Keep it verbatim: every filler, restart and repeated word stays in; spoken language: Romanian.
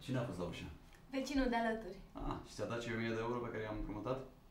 Cine a fost la ușă? Vecinul de alături. Ah, și ți-a dat și o mie de euro pe care i-am împrumutat?